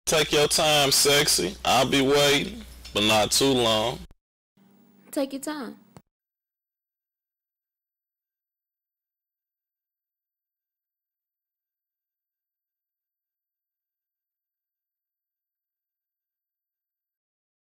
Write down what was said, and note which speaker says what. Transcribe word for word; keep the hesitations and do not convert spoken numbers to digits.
Speaker 1: Take your time, sexy. I'll be waiting, but not too long.
Speaker 2: Take your time.